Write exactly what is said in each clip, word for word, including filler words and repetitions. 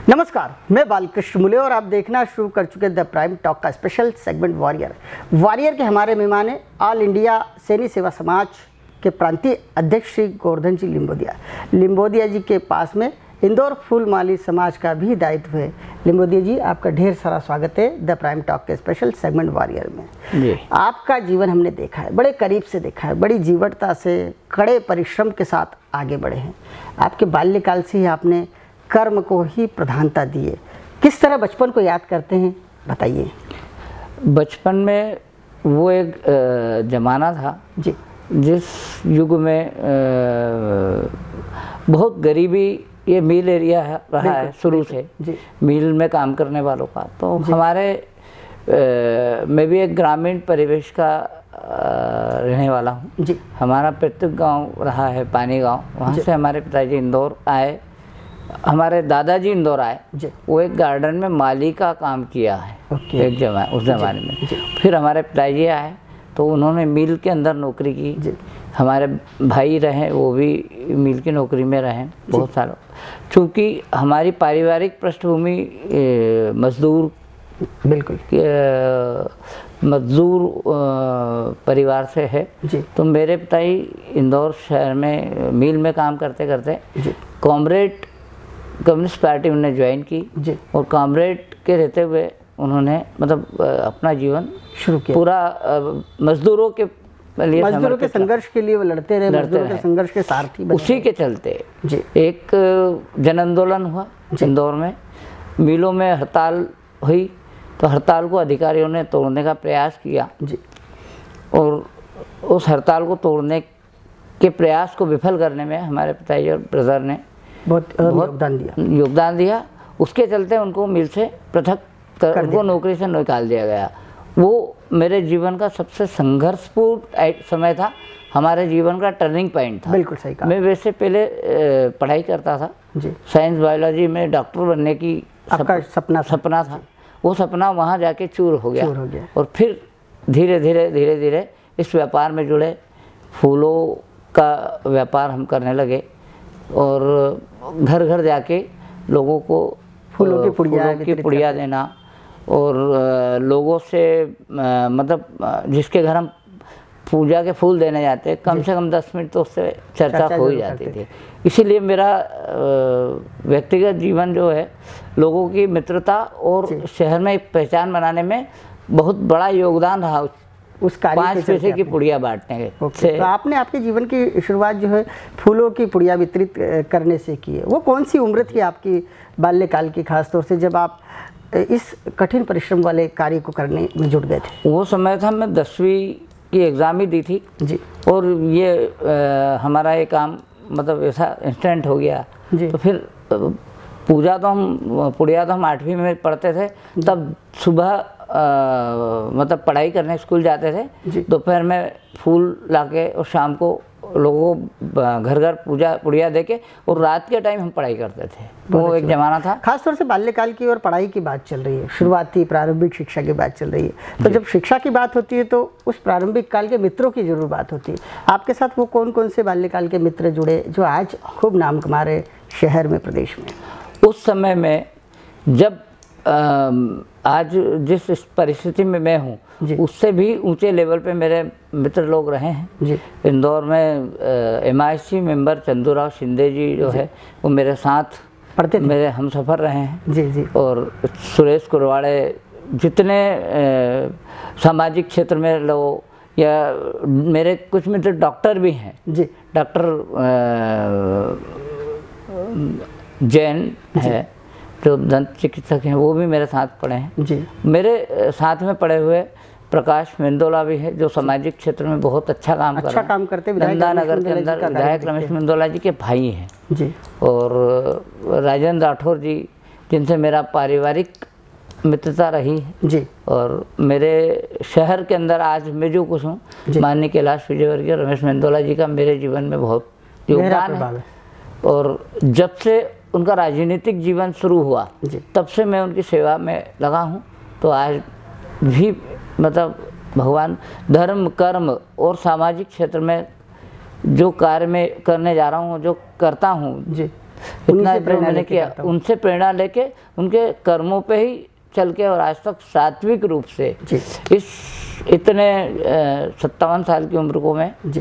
नमस्कार, मैं बालकृष्ण मुले और आप देखना शुरू कर चुके द प्राइम टॉक का स्पेशल सेगमेंट वॉरियर। वॉरियर के हमारे मेहमान हैं ऑल इंडिया सैनिक सेवा समाज के प्रांतीय अध्यक्ष श्री गोवर्धन जी लिंबोदिया। लिंबोदिया जी के पास में इंदौर फूलमाली समाज का भी दायित्व है। लिंबोदिया जी, आपका ढेर सारा स्वागत है द प्राइम टॉक के स्पेशल सेगमेंट वॉरियर में। जी। आपका जीवन हमने देखा है, बड़े करीब से देखा है, बड़ी जीवटता से कड़े परिश्रम के साथ आगे बढ़े हैं। आपके बाल्यकाल से ही आपने कर्म को ही प्रधानता दी है। किस तरह बचपन को याद करते हैं, बताइए। बचपन में वो एक ज़माना था जी, जिस युग में आ, बहुत गरीबी, ये मिल एरिया है, रहा है शुरू से जी। मिल में काम करने वालों का, तो हमारे आ, मैं भी एक ग्रामीण परिवेश का आ, रहने वाला हूँ जी। हमारा पैतृक गांव रहा है पानी गांव। वहाँ से हमारे पिताजी इंदौर आए, हमारे दादाजी इंदौर आए। वो एक गार्डन में माली का काम किया है एक जमा उस ज़माने में। फिर हमारे पिताजी आए तो उन्होंने मिल के अंदर नौकरी की। हमारे भाई रहे, वो भी मिल की नौकरी में रहे बहुत सालों। चूँकि हमारी पारिवारिक पृष्ठभूमि मजदूर बिल्कुल मजदूर परिवार से है, तो मेरे पिताजी इंदौर शहर में मिल में काम करते करते कॉमरेड कम्युनिस्ट पार्टी उन्होंने ज्वाइन की जी। और कॉमरेड के रहते हुए उन्होंने मतलब अपना जीवन शुरू किया। पूरा मजदूरों के लिए, मजदूरों के संघर्ष के लिए वो लड़ते रहे, मजदूरों के संघर्ष के सारथी बने। उसी के चलते जी। एक जन आंदोलन हुआ इंदौर में, मिलों में हड़ताल हुई, तो हड़ताल को अधिकारियों ने तोड़ने का प्रयास किया जी। और उस हड़ताल को तोड़ने के प्रयास को विफल करने में हमारे पिताजी और ब्रदर ने बहुत योगदान दिया योगदान दिया उसके चलते उनको मिल से पृथक कर, कर उनको नौकरी से निकाल दिया गया। वो मेरे जीवन का सबसे संघर्षपूर्ण समय था, हमारे जीवन का टर्निंग पॉइंट था। बिल्कुल सही कहा। मैं वैसे पहले पढ़ाई करता था जी। साइंस बायोलॉजी में डॉक्टर बनने की आपका सपना सपना था। वो सपना वहाँ जाके चूर हो गया, चूर हो गया। और फिर धीरे धीरे धीरे धीरे इस व्यापार में जुड़े, फूलों का व्यापार हम करने लगे और घर घर जाके लोगों को फूलों की पुड़िया की पुड़िया देना, और लोगों से मतलब जिसके घर हम पूजा के फूल देने जाते कम से कम दस मिनट तो उससे चर्चा हो ही जाती थी। इसीलिए मेरा व्यक्तिगत जीवन जो है लोगों की मित्रता और शहर में एक पहचान बनाने में बहुत बड़ा योगदान रहा उस पाँच पैसे की पुड़िया बांटने के। तो आपने आपके जीवन की शुरुआत जो है फूलों की पुड़िया वितरित करने से की है। वो कौन सी उम्र थी आपकी बाल्यकाल की, खास तौर से जब आप इस कठिन परिश्रम वाले कार्य को करने में जुट गए थे? वो समय था, मैं दसवीं की एग्ज़ाम ही दी थी जी। और ये आ, हमारा ये काम मतलब ऐसा इंस्टेंट हो गया जी। तो फिर पूजा तो हम पुड़िया तो हम आठवीं में पढ़ते थे, तब सुबह आ, मतलब पढ़ाई करने स्कूल जाते थे, दोपहर में फूल लाके और शाम को लोगों को घर घर पूजा पुड़िया देके, और रात के टाइम हम पढ़ाई करते थे। वो एक ज़माना था। खास तौर से बाल्यकाल की और पढ़ाई की बात चल रही है, शुरुआती प्रारंभिक शिक्षा की बात चल रही है। तो जब शिक्षा की बात होती है तो उस प्रारंभिक काल के मित्रों की जरूर बात होती है। आपके साथ वो कौन कौन से बाल्यकाल के मित्र जुड़े जो आज खूब नाम कमा रहे शहर में, प्रदेश में? उस समय में जब आज जिस परिस्थिति में मैं हूँ उससे भी ऊंचे लेवल पे मेरे मित्र लोग रहे हैं जी। इंदौर में M I C member Chandurao Shinde ji जो जी। है वो मेरे साथ पढ़ते मेरे हम सफ़र रहे हैं जी जी। और सुरेश कुरवाड़े, जितने सामाजिक क्षेत्र में लोग, या मेरे कुछ मित्र डॉक्टर भी हैं जी। डॉक्टर जैन है जो दंत चिकित्सक हैं, वो भी मेरे साथ पढ़े हैं जी। मेरे साथ में पढ़े हुए प्रकाश मेंदोला भी है जो सामाजिक क्षेत्र में बहुत अच्छा काम अच्छा कर रहे हैं। काम करते हैं। नंदा नगर के अंदर विधायक रमेश मेंदोला जी के भाई हैं जी। और राजेंद्र राठौर जी, जिनसे मेरा पारिवारिक मित्रता रही है जी। और मेरे शहर के अंदर आज मैं जो कुछ हूँ, माननीय कैलाश विजयवर्गीय, रमेश मेंदोला जी का मेरे जीवन में बहुत योगदान है। और जब से उनका राजनीतिक जीवन शुरू हुआ तब से मैं उनकी सेवा में लगा हूँ। तो आज भी मतलब भगवान धर्म, कर्म और सामाजिक क्षेत्र में जो कार्य मैं करने जा रहा हूँ, जो करता हूँ जी, इतना जो मैंने किया उनसे प्रेरणा लेके उनके कर्मों पे ही चल के और आज तक सात्विक रूप से इस इतने सत्तावन साल की उम्र को मैं जी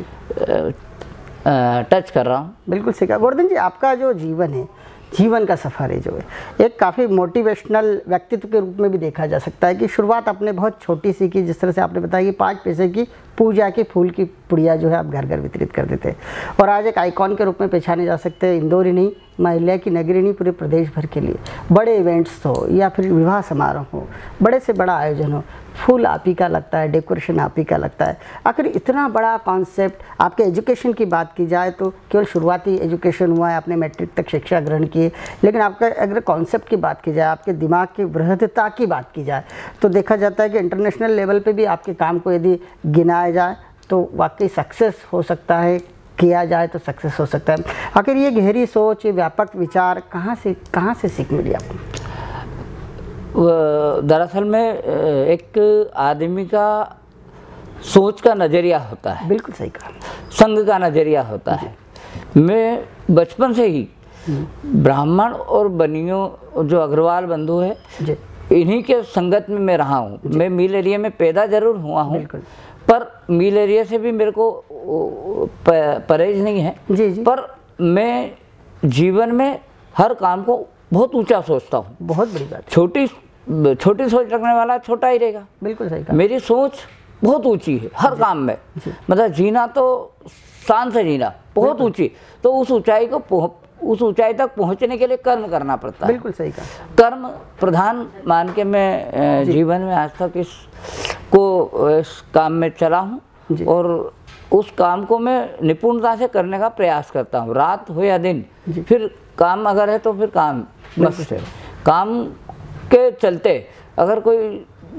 टच कर रहा हूँ। बिल्कुल सही कहा गोवर्धन जी। आपका जो जीवन है, जीवन का सफ़र है जो है, एक काफ़ी मोटिवेशनल व्यक्तित्व के रूप में भी देखा जा सकता है कि शुरुआत आपने बहुत छोटी सी की, जिस तरह से आपने बताया कि पाँच पैसे की पूजा की फूल की पुड़िया जो है आप घर घर वितरित कर देते हैं, और आज एक आइकॉन के रूप में पहचाने जा सकते हैं। इंदौर ही नहीं, महिला की नगरी नहीं, पूरे प्रदेश भर के लिए बड़े इवेंट्स हो या फिर विवाह समारोह हो, बड़े से बड़ा आयोजन हो, फूल आप ही का लगता है, डेकोरेशन आप ही का लगता है। आखिर इतना बड़ा कॉन्सेप्ट, आपके एजुकेशन की बात की जाए तो केवल शुरुआती एजुकेशन हुआ है, आपने मैट्रिक तक शिक्षा ग्रहण की, लेकिन आपका अगर कॉन्सेप्ट की बात की जाए, आपके दिमाग की बृहदता की बात की जाए, तो देखा जाता है कि इंटरनेशनल लेवल पे भी आपके काम को यदि गिनाया जाए तो वाकई सक्सेस हो सकता है, किया जाए तो सक्सेस हो सकता है। आखिर ये गहरी सोच, ये व्यापक विचार कहाँ से कहाँ से सीख मिली आपको? दरअसल में एक आदमी का सोच का नज़रिया होता है। बिल्कुल सही कहा। संघ का नज़रिया होता है। मैं बचपन से ही ब्राह्मण और बनियों जो अग्रवाल बंधु है, इन्हीं के संगत में मैं रहा हूँ। मैं मिल एरिया में पैदा जरूर हुआ हूँ, पर मिल एरिया से भी मेरे को परहेज नहीं है जी जी। पर मैं जीवन में हर काम को बहुत ऊंचा सोचता हूँ। बहुत बड़ी बात। छोटी छोटी सोच रखने वाला छोटा ही रहेगा। बिल्कुल सही कहा। मेरी सोच बहुत ऊंची है हर काम में, मतलब जीना तो शान से जीना बहुत ऊंची, तो उस ऊंचाई को उस ऊंचाई तक पहुंचने के लिए कर्म करना पड़ता है। बिल्कुल सही कहा। कर्म प्रधान मान के मैं जीवन में आज तक इस को इस काम में चला हूँ और उस काम को मैं निपुणता से करने का प्रयास करता हूँ, रात हो या दिन। फिर काम अगर है तो फिर काम मस्त है। काम के चलते अगर कोई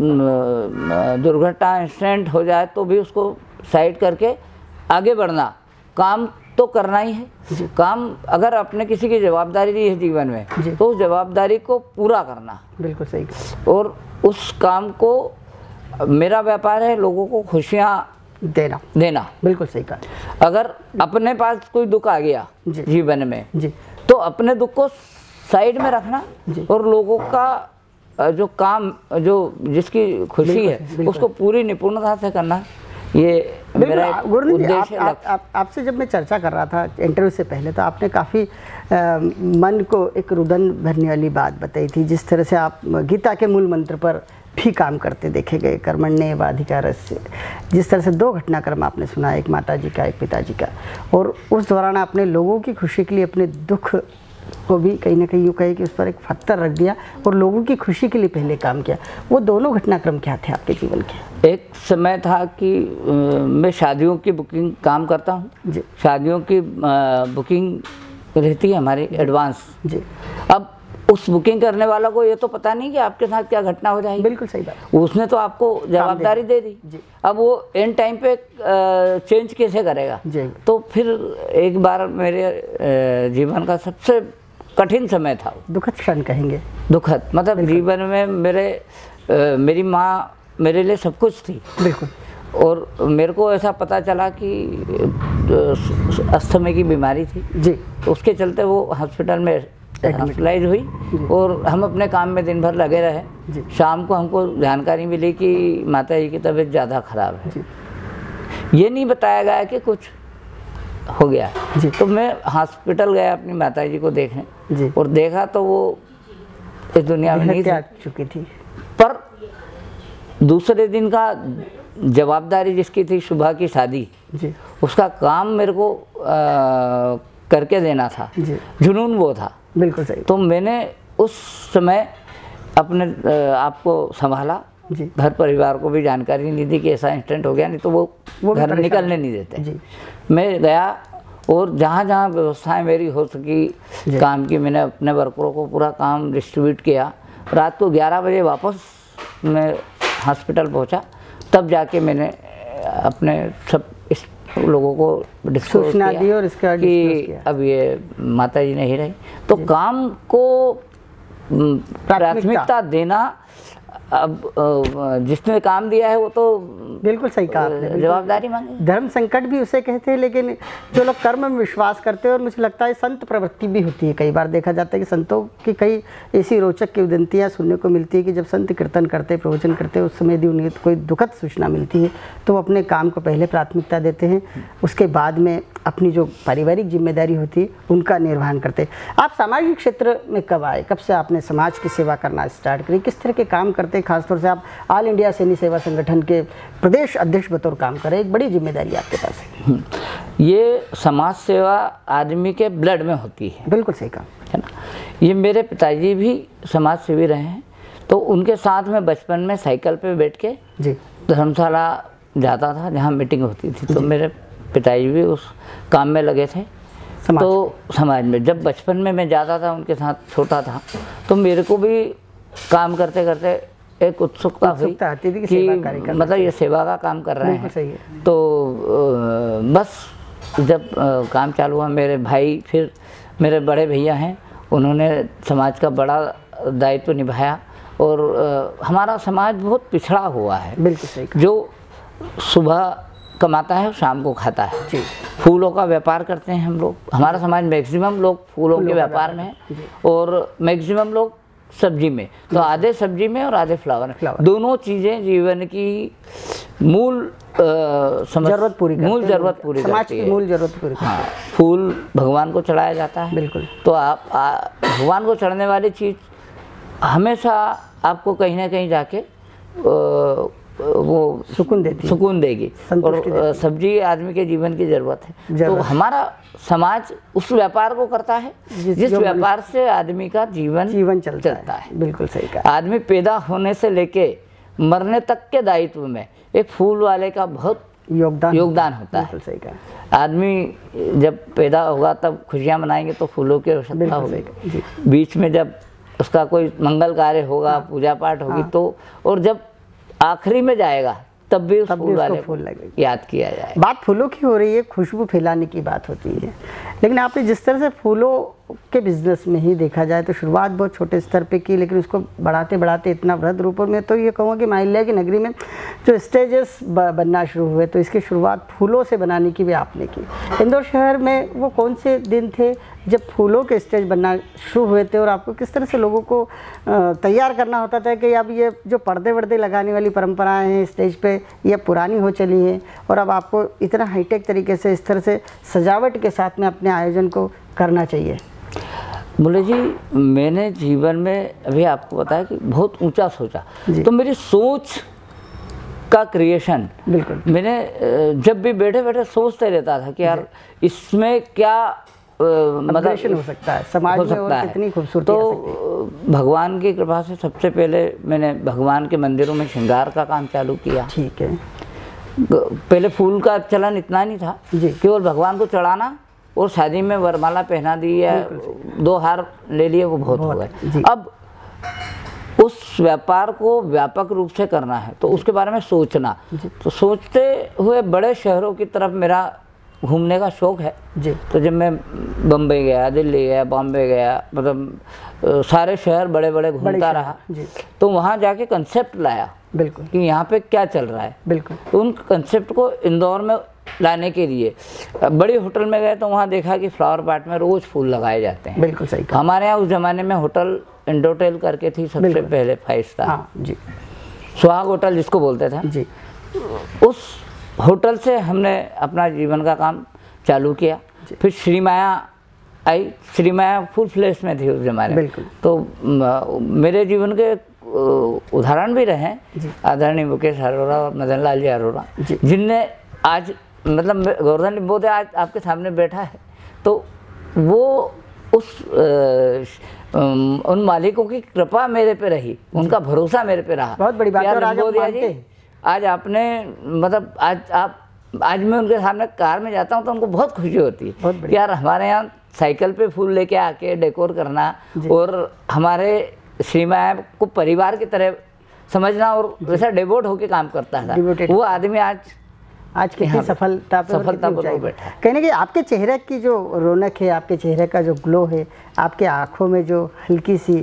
दुर्घटना इंसिडेंट हो जाए तो भी उसको साइड करके आगे बढ़ना, काम तो करना ही है। काम अगर अपने किसी की जवाबदारी दी है जीवन में तो उस जवाबदारी को पूरा करना। बिल्कुल सही। और उस काम को, मेरा व्यापार है लोगों को खुशियाँ देना देना। बिल्कुल सही कहा। अगर अपने पास कोई दुख आ गया जी। जीवन में जी। तो अपने दुख को साइड में रखना और लोगों का जो काम, जो जिसकी खुशी है उसको पूरी निपुणता से करना, ये मेरा उद्देश्य है। आप, आप, आपसे जब मैं चर्चा कर रहा था इंटरव्यू से पहले, तो आपने काफ़ी मन को एक रुदन भरने वाली बात बताई थी, जिस तरह से आप गीता के मूल मंत्र पर भी काम करते देखे गए, कर्मण्येवाधिकारस्य। जिस तरह से दो घटनाक्रम आपने सुना, एक माता जी का, एक पिताजी का, और उस दौरान आपने लोगों की खुशी के लिए अपने दुख को भी कहीं ना कहीं यूँ कहे कि उस पर एक पत्थर रख दिया और लोगों की खुशी के लिए पहले काम किया। वो दोनों घटनाक्रम क्या थे आपके जीवन के? एक समय था कि आ, मैं शादियों की बुकिंग काम करता हूँ। शादियों की आ, बुकिंग रहती है हमारी एडवांस जी। अब उस बुकिंग करने वाला को ये तो पता नहीं कि आपके साथ क्या घटना हो जाएगी। बिल्कुल सही बात। उसने तो आपको जवाबदारी दे दी जी। अब वो एंड टाइम पे चेंज कैसे करेगा जी। तो फिर एक बार मेरे जीवन का सबसे कठिन समय था, दुखद क्षण कहेंगे। दुखद मतलब जीवन में मेरे आ, मेरी माँ मेरे लिए सब कुछ थी। बिल्कुल। और मेरे को ऐसा पता चला कि अस्थमा की बीमारी थी जी। उसके चलते वो हॉस्पिटल में हॉस्पिटलाइज हुई और हम अपने काम में दिन भर लगे रहे। शाम को हमको जानकारी मिली कि माता जी की तबीयत ज़्यादा ख़राब है जी। ये नहीं बताया गया कि कुछ हो गया जी। तो मैं हॉस्पिटल गया अपनी माता जी को देखने जी। और देखा तो वो इस दुनिया में नहीं चुकी थी। पर दूसरे दिन का जवाबदारी जिसकी थी, सुबह की शादी जी, उसका काम मेरे को आ, करके देना था जी। जुनून वो था। बिल्कुल सही। तो मैंने उस समय अपने आप को संभाला जी। घर परिवार को भी जानकारी नहीं दी कि ऐसा इंसिडेंट हो गया, नहीं तो वो, वो घर निकलने नहीं देते जी। मैं गया और जहाँ जहाँ व्यवस्थाएं मेरी हो सकी काम की, मैंने अपने वर्करों को पूरा काम डिस्ट्रीब्यूट किया। रात को ग्यारह बजे वापस मैं हॉस्पिटल पहुँचा, तब जाके मैंने अपने सब इस लोगों को डिस्कस दी और इसका कि अब ये माता जी नहीं रही। तो काम को प्राथमिकता देना अब जिसने काम दिया है वो तो बिल्कुल सही कहा आपने, जवाबदारी मांगे। धर्म संकट भी उसे कहते हैं, लेकिन जो लोग कर्म में विश्वास करते हैं, और मुझे लगता है संत प्रवृत्ति भी होती है। कई बार देखा जाता है कि संतों की कई ऐसी रोचक किंवदंतियाँ सुनने को मिलती है कि जब संत कीर्तन करते, प्रवचन करते, उस समय यदि उन्हें कोई दुखद सूचना मिलती है तो वो अपने काम को पहले प्राथमिकता देते हैं, उसके बाद में अपनी जो पारिवारिक जिम्मेदारी होती है उनका निर्वहन करते। आप सामाजिक क्षेत्र में कब आए, कब से आपने समाज की सेवा करना स्टार्ट करी, किस तरह के काम करते? खासतौर से आप ऑल इंडिया सैन्य सेवा संगठन के प्रदेश अध्यक्ष बतौर काम करें, एक बड़ी जिम्मेदारी आपके पास है। ये समाज सेवा आदमी के ब्लड में होती है। बिल्कुल सही कहा, है ना। ये मेरे पिताजी भी समाज सेवी रहे हैं, तो उनके साथ में बचपन में साइकिल पे बैठ के जी धर्मशाला जाता था जहाँ मीटिंग होती थी, तो मेरे पिताजी भी उस काम में लगे थे। समाज तो समाज में जब बचपन में मैं जाता था उनके साथ, छोटा था, तो मेरे को भी काम करते करते एक उत्सुकता हुई कि, कि मतलब ये सेवा का काम कर रहे हैं। सही है। तो बस जब काम चालू हुआ, मेरे भाई, फिर मेरे बड़े भैया हैं, उन्होंने समाज का बड़ा दायित्व निभाया, और हमारा समाज बहुत पिछड़ा हुआ है। बिल्कुल सही। जो सुबह कमाता है शाम को खाता है। जी। फूलों का व्यापार करते हैं हम लोग, हमारा समाज मैक्सिमम लोग फूलों के व्यापार में है, और मैक्सिमम लोग सब्जी में, तो आधे सब्जी में और आधे फ्लावर में। दोनों चीज़ें जीवन की मूल जरूरत पूरी मूल जरूरत पूरी करती है। मूल जरूरत पूरी। हाँ, फूल भगवान को चढ़ाया जाता है। बिल्कुल। तो आप आ, भगवान को चढ़ने वाली चीज़ हमेशा आपको कहीं ना कहीं जाके आ, वो सुकून देती सुकून देगी, और सब्जी आदमी के जीवन की ज़रूरत है। तो हमारा समाज उस व्यापार को करता है जिस व्यापार से आदमी का जीवन जीवन चलता, चलता है, है। बिल्कुल सही कहा। आदमी पैदा होने से लेके मरने तक के दायित्व में एक फूल वाले का बहुत योगदान योगदान होता है। सही कहा। आदमी जब पैदा होगा तब खुशियाँ मनाएंगे तो फूलों की आवश्यकता होगी, बीच में जब उसका कोई मंगल कार्य होगा, पूजा पाठ होगी, तो और जब आखिरी में जाएगा तब भी उस फूल वाले फूल लगे याद किया जाए। बात फूलों की हो रही है, खुशबू फैलाने की बात होती है, लेकिन आपने जिस तरह से फूलों के बिजनेस में ही देखा जाए तो शुरुआत बहुत छोटे स्तर पे की, लेकिन उसको बढ़ाते बढ़ाते इतना वृहद रूपों में, तो ये कहूँगा कि माहिल्या की नगरी में जो स्टेजेस बनना शुरू हुए, तो इसकी शुरुआत फूलों से बनाने की भी आपने की। इंदौर शहर में वो कौन से दिन थे जब फूलों के स्टेज बनना शुरू हुए थे, और आपको किस तरह से लोगों को तैयार करना होता था कि अब ये जो पर्दे वर्दे लगाने वाली परंपराएं हैं स्टेज पे, ये पुरानी हो चली हैं, और अब आपको इतना हाईटेक तरीके से इस तरह से सजावट के साथ में अपने आयोजन को करना चाहिए? बोले जी, मैंने जीवन में अभी आपको बताया कि बहुत ऊंचा सोचा, तो मेरी सोच का क्रिएशन, बिल्कुल, मैंने जब भी बैठे बैठे सोचते रहता था कि यार इसमें क्या मतलब हो सकता है, समाज में और कितनी खूबसूरती। तो भगवान की कृपा से सबसे पहले मैंने भगवान के मंदिरों में श्रृंगार का काम चालू किया। ठीक है। पहले फूल का चलन इतना नहीं था, केवल भगवान को चढ़ाना और शादी में वरमाला पहना दी या दो हार ले लिए, वो बहुत हो गए। अब उस व्यापार को व्यापक रूप से करना है तो उसके बारे में सोचना, तो सोचते हुए बड़े शहरों की तरफ मेरा घूमने का शौक है जी। तो जब मैं बम्बई गया, दिल्ली गया, बॉम्बे गया, मतलब सारे शहर बड़े बड़े घूमता रहा जी। तो वहाँ जाके कंसेप्ट लाया, बिल्कुल, कि यहाँ पे क्या चल रहा है, बिल्कुल। तो उन कंसेप्ट को इंदौर में लाने के लिए बड़ी होटल में गए तो वहाँ देखा कि फ्लावर पार्ट में रोज़ फूल लगाए जाते हैं। बिल्कुल सही। हमारे यहाँ उस ज़माने में होटल इंडोटेल करके थी सबसे पहले फाइव स्टार। हाँ जी। सुहाग होटल जिसको बोलते थे जी। उस होटल से हमने अपना जीवन का काम चालू किया। फिर श्री माया आई। श्री माया फुल फ्लेश में थी उस जमाने में। तो मेरे जीवन के उदाहरण भी रहे आदरणीय मुकेश अरोड़ा और मदन लाल जी अरोड़ा, जिनने आज मतलब गोवर्धन लिम्बोदे आज आपके सामने बैठा है, तो वो उस आ, उन मालिकों की कृपा मेरे पे रही, उनका भरोसा मेरे पे रहा। बहुत बड़ी बात है। आज जी, आज आपने मतलब आज आप आज मैं उनके सामने कार में जाता हूँ तो उनको बहुत खुशी होती है। यार हमारे यहाँ साइकिल पे फूल लेके आके डेकोर करना और हमारे श्री माया को परिवार की तरह समझना और वैसा डिवोट होके काम करता था वो आदमी आज आज कितनी सफलता पे सफलता पर बैठा। कहने कि आपके चेहरे की जो रौनक है, आपके चेहरे का जो ग्लो है, आपके आँखों में जो हल्की सी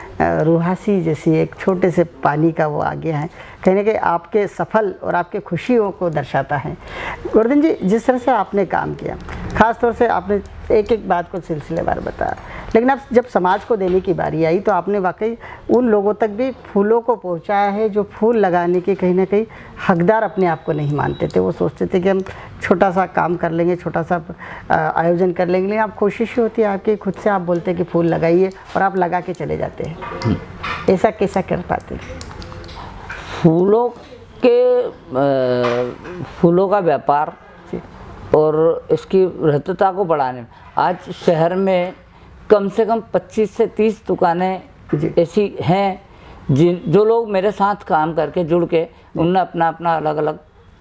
रूहासी जैसी एक छोटे से पानी का वो आगे हैं, कहीं ना कहीं आपके सफल और आपके खुशियों को दर्शाता है। गोवर्धन जी, जिस तरह से आपने काम किया, ख़ास तौर से आपने एक एक बात को सिलसिलेवार बताया, लेकिन अब जब समाज को देने की बारी आई तो आपने वाकई उन लोगों तक भी फूलों को पहुंचाया है जो फूल लगाने के कहीं ना कहीं हकदार अपने आप को नहीं मानते थे। वो सोचते थे कि हम छोटा सा काम कर लेंगे, छोटा सा आयोजन कर लेंगे, लेकिन आप कोशिश होती है आपकी, खुद से आप बोलते हैं कि फूल लगाइए और आप लगा के चले जाते हैं। ऐसा कैसा कर पाते? फूलों के फूलों का व्यापार और इसकी रहतता को बढ़ाने में आज शहर में कम से कम पच्चीस से तीस दुकानें ऐसी हैं जिन जो लोग मेरे साथ काम करके जुड़ के उनने अपना अपना अलग अलग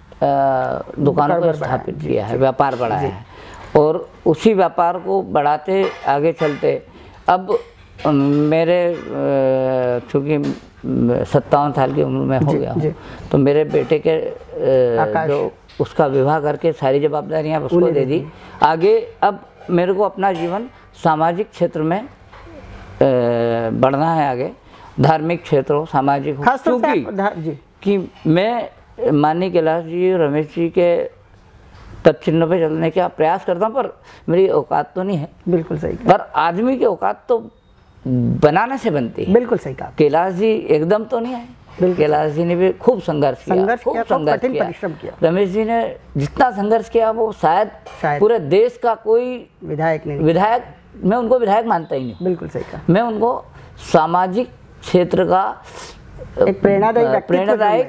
दुकानों को स्थापित किया है, व्यापार बढ़ाया है। और उसी व्यापार को बढ़ाते आगे चलते अब मेरे चूँकि सत्तावन साल की उम्र में हो गया हूँ, तो मेरे बेटे के जो उसका विवाह करके सारी जवाबदारियाँ उसको दे दी। आगे अब मेरे को अपना जीवन सामाजिक क्षेत्र में बढ़ना है, आगे धार्मिक क्षेत्र हो, सामाजिक हो, क्योंकि कि मैं माननीय कैलाश जी, रमेश जी के तत्चिन्ह पे चलने का प्रयास करता हूँ, पर मेरी औकात तो नहीं है। बिल्कुल सही। पर आदमी की औकात तो बनाने से बनती है। बिल्कुल सही कहा। कैलाश जी एकदम तो नहीं है, कैलाश जी ने भी खूब संघर्ष किया, संघर्ष खूब किया, संघर्ष कठिन किया। परिश्रम किया। रमेश जी ने जितना संघर्ष किया वो शायद, शायद पूरे देश का कोई विधायक नहीं, विधायक, मैं उनको विधायक मानता ही नहीं। बिल्कुल सही कहा। मैं उनको सामाजिक क्षेत्र का एक प्रेरणादायी प्रेरणादायक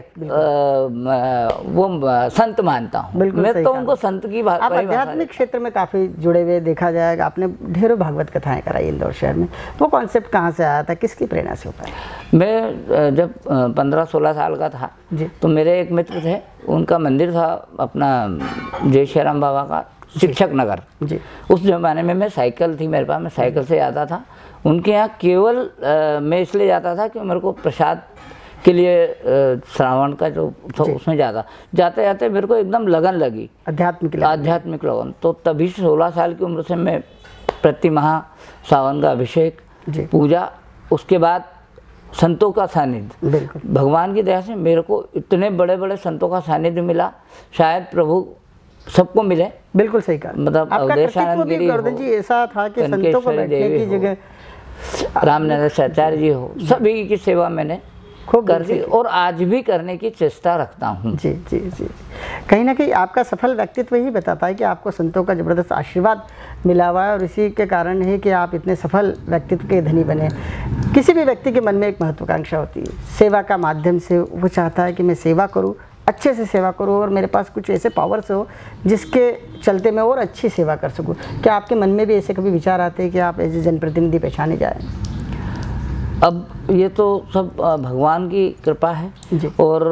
वो संत मानता हूँ मैं, तो उनको संत की बात। आप आध्यात्मिक क्षेत्र में काफ़ी जुड़े हुए देखा जाएगा, आपने ढेरों भागवत कथाएं कराई इंदौर शहर में। वो कॉन्सेप्ट कहाँ से आया था, किसकी प्रेरणा से होता है? मैं जब पंद्रह सोलह साल का था तो मेरे एक मित्र थे, उनका मंदिर था अपना जय श्री राम बाबा का, शिक्षक नगर जी। उस जमाने में मैं साइकिल थी मेरे पास, मैं साइकिल से आता था उनके यहाँ। केवल आ, मैं इसलिए जाता था कि मेरे को प्रसाद के लिए श्रावण का जो था उसमें जाता जाते जाते मेरे को एकदम लगन लगी, आध्यात्मिक आध्यात्मिक लगन। तो तभी से सोलह साल की उम्र से मैं प्रति माह सावन का अभिषेक, पूजा, उसके बाद संतों का सानिध्य, भगवान की दया से मेरे को इतने बड़े बड़े संतों का सानिध्य मिला, शायद प्रभु सबको मिले। बिल्कुल सही कहा। मतलब अवधेशानंद गिरी गोवर्धन जी ऐसा था कि संतों को बैठने की जगह, रामनरेश आचार्य जी हो, सभी की सेवा मैंने कर दी और आज भी करने की चेष्टा रखता हूँ। जी जी जी कहीं ना कहीं आपका सफल व्यक्तित्व ही बताता है कि आपको संतों का जबरदस्त आशीर्वाद मिला हुआ है और इसी के कारण है कि आप इतने सफल व्यक्तित्व के धनी बने। किसी भी व्यक्ति के मन में एक महत्वाकांक्षा होती है सेवा का माध्यम से, वो चाहता है कि मैं सेवा करूँ, अच्छे से सेवा करूँ और मेरे पास कुछ ऐसे पावर्स हो जिसके चलते मैं और अच्छी सेवा कर सकूँ। क्या आपके मन में भी ऐसे कभी विचार आते हैं कि आप एज ए जनप्रतिनिधि पहचाने जाएँ? अब ये तो सब भगवान की कृपा है और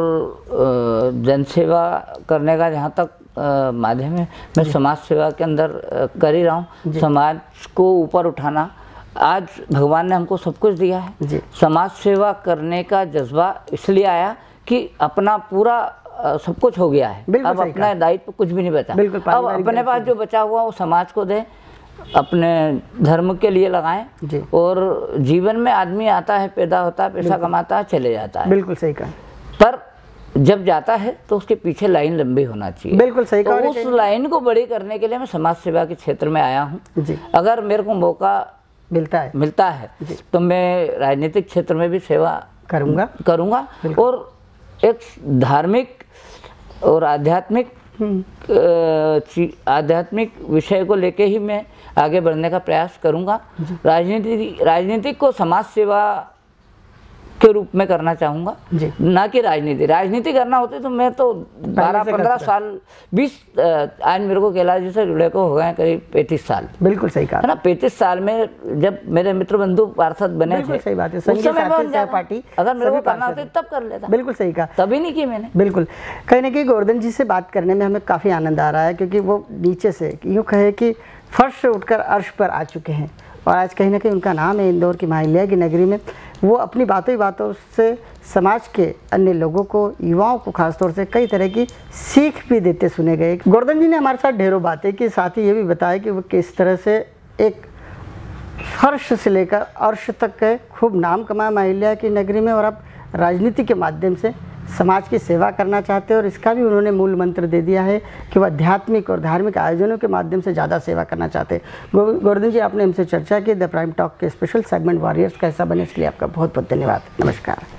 जनसेवा करने का जहाँ तक माध्यम है, मैं समाज सेवा के अंदर कर ही रहा हूँ। समाज को ऊपर उठाना, आज भगवान ने हमको सब कुछ दिया है, समाज सेवा करने का जज्बा इसलिए आया कि अपना पूरा सब कुछ हो गया है, अब अपना दायित्व कुछ भी नहीं बचा। अब अपने पास जो बचा हुआ वो समाज को दे, अपने धर्म के लिए लगाएं। और जीवन में आदमी आता है, पैदा होता है, पैसा कमाता है, चले जाता है। बिल्कुल सही कहा। पर जब जाता है तो उसके पीछे लाइन लंबी होना चाहिए। बिल्कुल सही कहा। तो उस लाइन को बड़ी करने के लिए मैं समाज सेवा के क्षेत्र में आया हूँ। अगर मेरे को मौका मिलता है मिलता है तो मैं राजनीतिक क्षेत्र में भी सेवा करूँगा करूँगा और एक धार्मिक और आध्यात्मिक आध्यात्मिक विषय को लेके ही मैं आगे बढ़ने का प्रयास करूंगा। राजनीति राजनीतिक को समाज सेवा के रूप में करना चाहूँगा, ना कि राजनीति। राजनीति करना होते तो मैं तो बारह पंद्रह साल बीस आज मेरे को कैलाश जी से जुड़े को हो गए करीब पैंतीस साल। बिल्कुल सही कहा। है ना, पैंतीस साल में जब मेरे मित्र बंधु पार्षद बने थे, सही बात है, उस समय पार्टी अगर मेरे को करना होता तब कर लेता। बिल्कुल सही कहा, तभी नहीं की मैंने। बिल्कुल कहीं ना कहीं गोवर्धन जी से बात करने में हमें काफ़ी आनंद आ रहा है, क्योंकि वो नीचे से यूँ कहे कि फर्श से उठकर अर्श पर आ चुके हैं और आज कहीं ना कहीं उनका नाम है इंदौर की महाल्या की नगरी में। वो अपनी बातों ही बातों से समाज के अन्य लोगों को, युवाओं को खासतौर से कई तरह की सीख भी देते सुने गए। गोवर्धन जी ने हमारे साथ ढेरों बातें की, साथ ही ये भी बताया कि वो किस तरह से एक फर्श से लेकर अर्श तक के खूब नाम कमाया माहिल्या की नगरी में, और अब राजनीति के माध्यम से समाज की सेवा करना चाहते हैं। और इसका भी उन्होंने मूल मंत्र दे दिया है कि वह आध्यात्मिक और धार्मिक आयोजनों के माध्यम से ज़्यादा सेवा करना चाहते हैं। गो, गोवर्धन जी, आपने हमसे चर्चा की द प्राइम टॉक के स्पेशल सेगमेंट वॉरियर्स का हिस्सा बने, इसके लिए आपका बहुत बहुत धन्यवाद। नमस्कार।